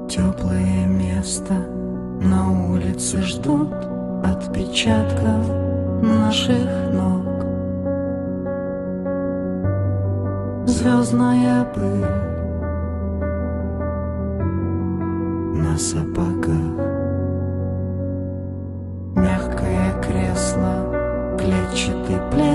Теплое место на улице ждут отпечатков наших ног. Звездная пыль на сапогах, мягкое кресло, клетчатый плед.